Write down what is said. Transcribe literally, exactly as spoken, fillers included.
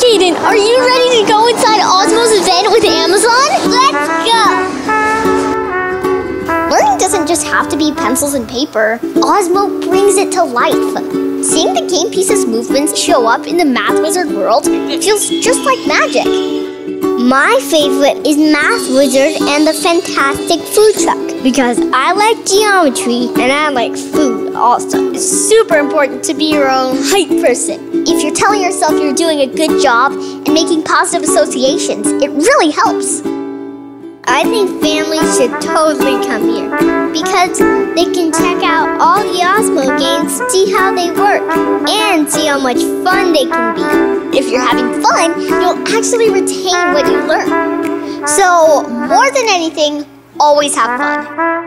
Aiden, are you ready to go inside Osmo's event with Amazon? Let's go! Learning doesn't just have to be pencils and paper. Osmo brings it to life. Seeing the game pieces' movements show up in the Math Wizard world feels just like magic. My favorite is Math Wizard and the Fantastic Food Truck because I like geometry and I like food also. It's super important to be your own hype person. If you're telling yourself you're doing a good job and making positive associations, it really helps. I think families should totally come here because they can check out all the Osmo games, see how they work, and see how much fun they can be. If you're having fun, you'll actually retain what you learn. So, more than anything, always have fun.